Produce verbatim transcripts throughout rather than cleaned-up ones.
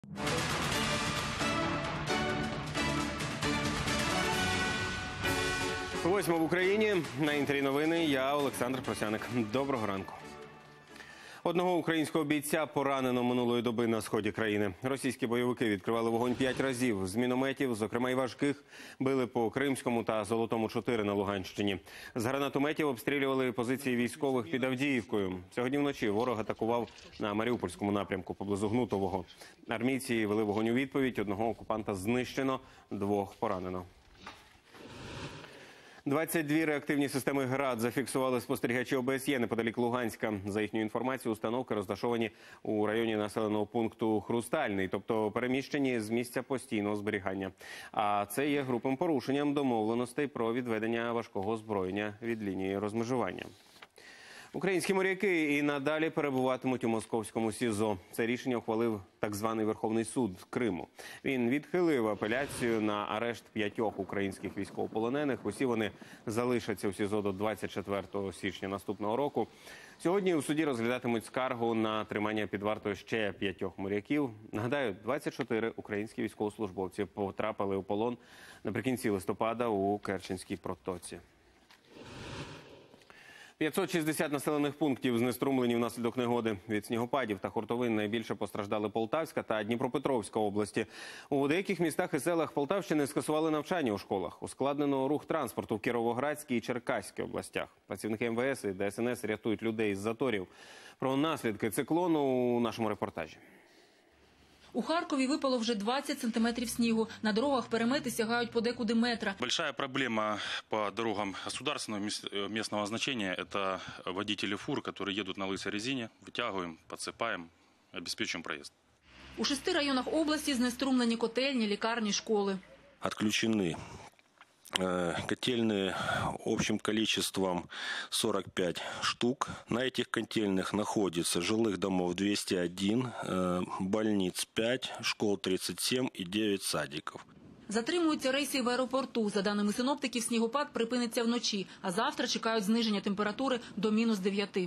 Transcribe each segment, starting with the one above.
Восьма в Україні. На Інтері новини. Я Олександр Просяник. Доброго ранку. Одного українського бійця поранено минулої доби на сході країни. Російські бойовики відкривали вогонь п'ять разів. З мінометів, зокрема й важких, били по Кримському та Золотому чотири на Луганщині. З гранатометів обстрілювали позиції військових під Авдіївкою. Сьогодні вночі ворог атакував на Маріупольському напрямку поблизу Гнутового. Армійці вели вогонь у відповідь. Одного окупанта знищено, двох поранено. двадцять дві реактивні системи ГРАД зафіксували спостерігачі О Б С Є неподалік Луганська. За їхньою інформацією, установки розташовані у районі населеного пункту Хрустальний, тобто переміщені з місця постійного зберігання. А це є грубим порушенням домовленостей про відведення важкого озброєння від лінії розмежування. Українські моряки і надалі перебуватимуть у московському СІЗО. Це рішення ухвалив так званий Верховний суд Криму. Він відхилив апеляцію на арешт п'ятьох українських військовополонених. Усі вони залишаться у СІЗО до двадцять четвертого січня наступного року. Сьогодні у суді розглядатимуть скаргу на тримання під вартою ще п'ятьох моряків. Нагадаю, двадцять чотири українські військовослужбовці потрапили у полон наприкінці листопада у Керченській протоці. п'ятсот шістдесят населених пунктів знеструмлені внаслідок негоди. Від снігопадів та хуртовин найбільше постраждали Полтавська та Дніпропетровська області. У деяких містах і селах Полтавщини скасували навчання у школах. Ускладнено рух транспорту в Кіровоградській і Черкаській областях. Працівники М В С і Д С Н С рятують людей із заторів. Про наслідки циклону у нашому репортажі. У Харкові випало вже двадцять сантиметрів снігу. На дорогах перемети сягають подекуди метра. Большая проблема по дорогам государственного местного значения – это водители фур, которые едут на лысой резине. Вытягиваем, подсыпаем, обеспечиваем проезд. У шести районах області знеструмлені котельні, лікарні, школи. Отключены котельные общим количеством сорок пять штук. На этих котельных находится жилых домов двести один, больниц пять, школ тридцать семь и девять садиков. Затримуються рейси в аеропорту. За даними синоптиків, снігопад припиниться вночі, а завтра чекають зниження температури до мінус дев'яти.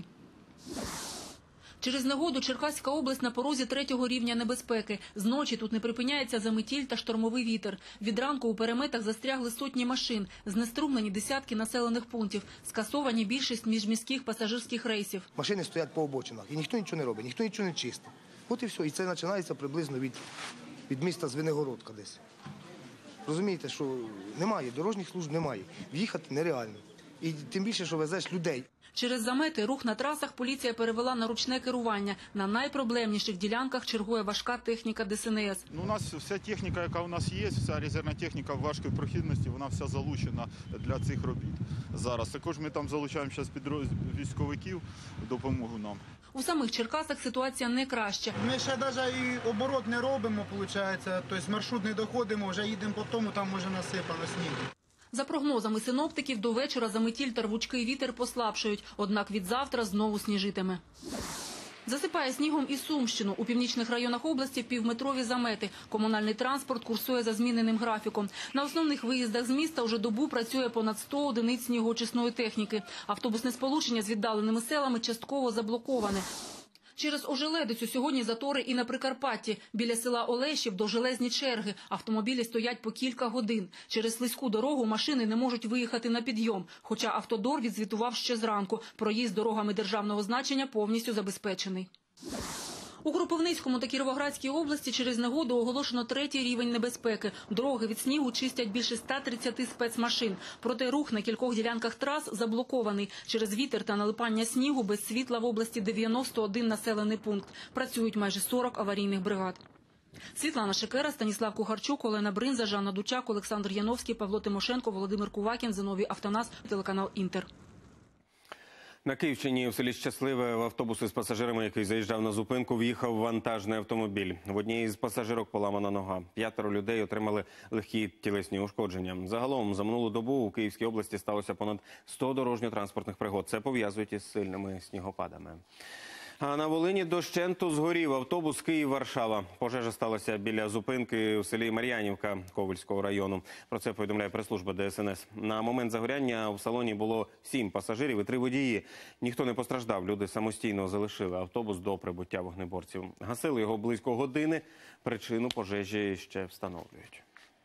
Через негоду Черкаська область на порозі третього рівня небезпеки. Зночі тут не припиняється заметіль та штормовий вітер. Від ранку у переметах застрягли сотні машин, знеструмлені десятки населених пунктів, скасовані більшість міжміських пасажирських рейсів. Машини стоять по обочинах, і ніхто нічого не робить, ніхто нічого не чистить. От і все. І це починається приблизно від, від міста Звенигородка десь. Розумієте, що немає, дорожніх служб немає. В'їхати нереально. І тим більше, що везеш людей. Через замети рух на трасах поліція перевела на ручне керування. На найпроблемніших ділянках чергує важка техніка Д С Н С. У нас вся техніка, яка у нас є, вся резервна техніка важкої прохідності, вона вся залучена для цих робіт. Зараз також ми там залучаємо зараз військовиків, допомогу нам. У самих Черкасах ситуація не краща. Ми ще навіть і оборот не робимо, виходить, тобто маршрут не доходимо, вже їдемо по тому, там може насипано снігу. За прогнозами синоптиків, до вечора заметіль та рвучкий вітер послабшають, однак від завтра знову сніжитиме. Засипає снігом і Сумщину. У північних районах області півметрові замети. Комунальний транспорт курсує за зміненим графіком. На основних виїздах з міста вже добу працює понад сто одиниць снігоочисної техніки. Автобусне сполучення з віддаленими селами частково заблоковане. Через ожеледицю сьогодні затори і на Прикарпатті. Біля села Олешів довжелезні черги. Автомобілі стоять по кілька годин. Через слизьку дорогу машини не можуть виїхати на підйом. Хоча Автодор відзвітував ще зранку. Проїзд дорогами державного значення повністю забезпечений. У Кропивницькому та Кіровоградській області через негоду оголошено третій рівень небезпеки. Дороги від снігу чистять більше ста тридцяти спецмашин. Проте рух на кількох ділянках трас заблокований. Через вітер та налипання снігу без світла в області дев'яносто один населений пункт. Працюють майже сорок аварійних бригад. Світлана Шекера, Станіслав Кухарчук, Олена Бринза, Жанна Дучак, Олександр Яновський, Павло Тимошенко, Володимир Кувакін, Зиновій Автонас, телеканал Інтер. На Київщині у селі Щасливе в автобус із пасажирами, який заїжджав на зупинку, в'їхав вантажний автомобіль. В одній із пасажирок поламана нога. П'ятеро людей отримали легкі тілесні ушкодження. Загалом за минулу добу у Київській області сталося понад сто дорожньо-транспортних пригод. Це пов'язують із сильними снігопадами. А на Волині дощенту згорів автобус Київ-Варшава. Пожежа сталася біля зупинки у селі Мар'янівка Ковельського району. Про це повідомляє прес-служба Де Ес Ен Ес. На момент загоряння в салоні було сім пасажирів і три водії. Ніхто не постраждав, люди самостійно залишили автобус до прибуття вогнеборців. Гасили його близько години, причину пожежі ще встановлюють.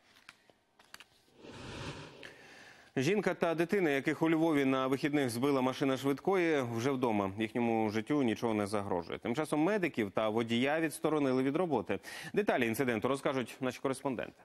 Жінка та дитина, яких у Львові на вихідних збила машина швидкої, вже вдома. Їхньому життю нічого не загрожує. Тим часом медиків та водія відсторонили від роботи. Деталі інциденту розкажуть наші кореспонденти.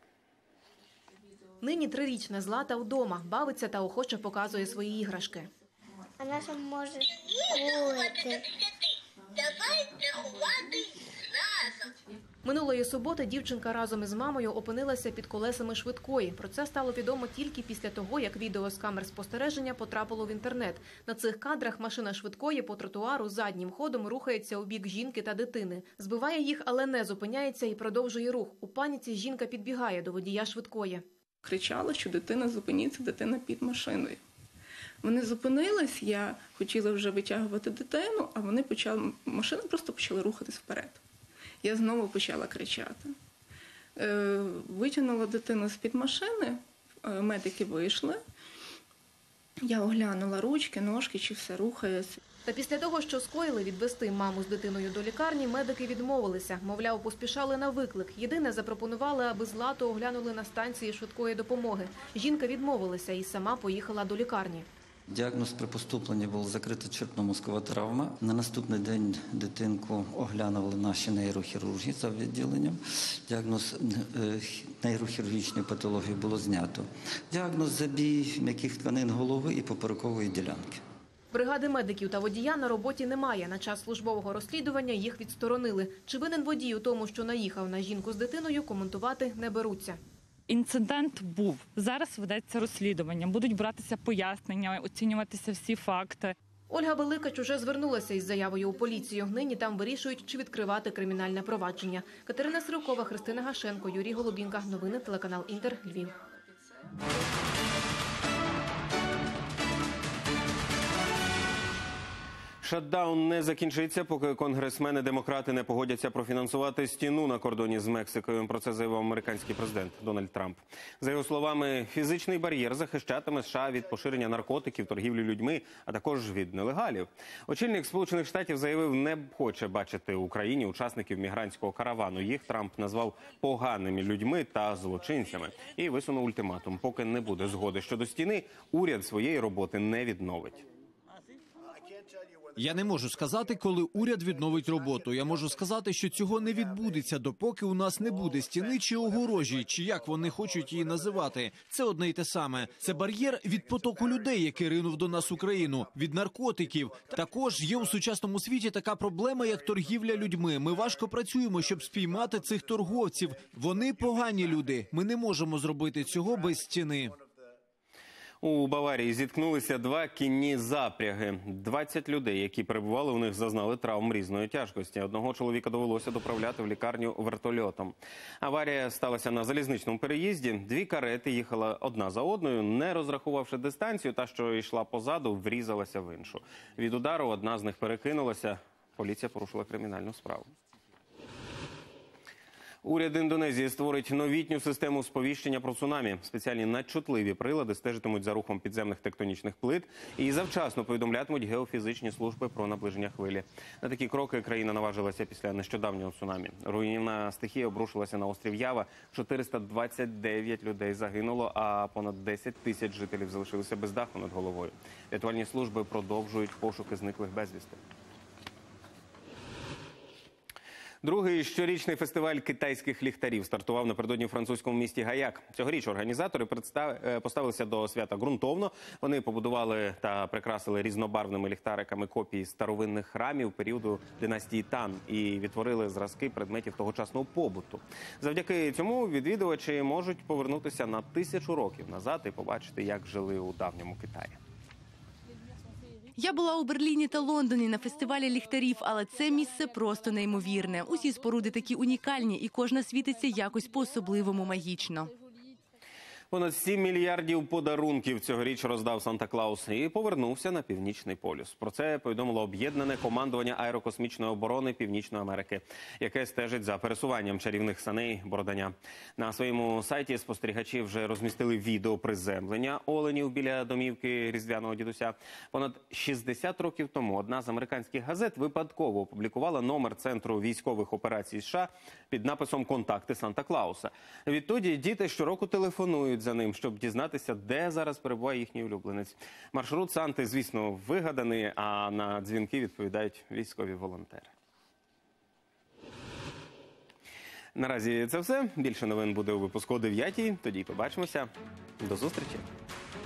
Нині трирічна Злата вдома, бавиться та охоче показує свої іграшки. Вона ж може бути. Давайте ховати разом. Минулої суботи дівчинка разом із мамою опинилася під колесами швидкої. Про це стало відомо тільки після того, як відео з камер спостереження потрапило в інтернет. На цих кадрах машина швидкої по тротуару заднім ходом рухається у бік жінки та дитини. Збиває їх, але не зупиняється і продовжує рух. У паніці жінка підбігає до водія швидкої. Кричала, що дитина зупиніться, дитина під машиною. Вони зупинились, я хотіла вже витягувати дитину, а вони почали, машина просто почала рухатись вперед. Я знову почала кричати. Е, витягнула дитину з-під машини, е, медики вийшли. Я оглянула ручки, ножки, чи все рухається. Та після того, що скоїли відвести маму з дитиною до лікарні, медики відмовилися. Мовляв, поспішали на виклик. Єдине, запропонували, аби Злату оглянули на станції швидкої допомоги. Жінка відмовилася і сама поїхала до лікарні. Діагноз при поступленні був закрита черепно-мозкова травма. На наступний день дитинку оглянули наші нейрохірурги за відділенням. Діагноз нейрохірургічної патології було знято. Діагноз забій м'яких тканин голови і поперекової ділянки. Бригади медиків та водія на роботі немає. На час службового розслідування їх відсторонили. Чи винен водій у тому, що наїхав на жінку з дитиною, коментувати не беруться. Інцидент був. Зараз ведеться розслідування. Будуть братися пояснення, оцінюватися всі факти. Ольга Великач уже звернулася із заявою у поліцію. Нині там вирішують, чи відкривати кримінальне провадження. Катерина Сирокова, Христина Гашенко, Юрій Голубінка. Новини телеканал Інтер, Львів. Шатдаун не закінчиться, поки конгресмени-демократи не погодяться профінансувати стіну на кордоні з Мексикою. Про це заявив американський президент Дональд Трамп. За його словами, фізичний бар'єр захищатиме США від поширення наркотиків, торгівлі людьми, а також від нелегалів. Очільник Сполучених Штатів заявив, не хоче бачити в Україні учасників мігрантського каравану. Їх Трамп назвав поганими людьми та злочинцями. І висунув ультиматум. Поки не буде згоди щодо стіни, уряд своєї роботи не відновить. Я не можу сказати, коли уряд відновить роботу. Я можу сказати, що цього не відбудеться, допоки у нас не буде стіни чи огорожі, чи як вони хочуть її називати. Це одне й те саме. Це бар'єр від потоку людей, який ринув до нас Україну, від наркотиків. Також є у сучасному світі така проблема, як торгівля людьми. Ми важко працюємо, щоб спіймати цих торговців. Вони погані люди. Ми не можемо зробити цього без стіни. У Баварії зіткнулися два кінні запряги. двадцять людей, які перебували в них, зазнали травм різної тяжкості. Одного чоловіка довелося доправляти в лікарню вертольотом. Аварія сталася на залізничному переїзді. Дві карети їхали одна за одною, не розрахувавши дистанцію, та, що йшла позаду, врізалася в іншу. Від удару одна з них перекинулася. Поліція порушила кримінальну справу. Уряд Індонезії створить новітню систему сповіщення про цунамі. Спеціальні надчутливі прилади стежитимуть за рухом підземних тектонічних плит і завчасно повідомлятимуть геофізичні служби про наближення хвилі. На такі кроки країна наважилася після нещодавнього цунамі. Руйнівна стихія обрушилася на острів Ява. чотириста двадцять дев'ять людей загинуло, а понад десять тисяч жителів залишилися без даху над головою. Рятувальні служби продовжують пошуки зниклих безвісти. Другий щорічний фестиваль китайських ліхтарів стартував напередодні у французькому місті Гаяк. Цьогоріч організатори поставилися до свята ґрунтовно. Вони побудували та прикрасили різнобарвними ліхтариками копії старовинних храмів періоду династії Тан і відтворили зразки предметів тогочасного побуту. Завдяки цьому відвідувачі можуть повернутися на тисячу років назад і побачити, як жили у давньому Китаї. Я була у Берліні та Лондоні на фестивалі ліхтарів, але це місце просто неймовірне. Усі споруди такі унікальні, і кожна світиться якось по-особливому магічно. Понад сім мільярдів подарунків цьогоріч роздав Санта-Клаус і повернувся на Північний полюс. Про це повідомило об'єднане командування аерокосмічної оборони Північної Америки, яке стежить за пересуванням чарівних саней Бородання. На своєму сайті спостерігачі вже розмістили відео приземлення оленів біля домівки Різдвяного дідуся. Понад шістдесят років тому одна з американських газет випадково опублікувала номер Центру військових операцій США під написом «Контакти Санта-Клауса». Відтоді діти щороку телефонують за ним, щоб дізнатися, де зараз перебуває їхній улюбленець. Маршрут Санти, звісно, вигаданий, а на дзвінки відповідають військові волонтери. Наразі це все. Більше новин буде у випуску о дев'ятій. Тоді побачимося. До зустрічі.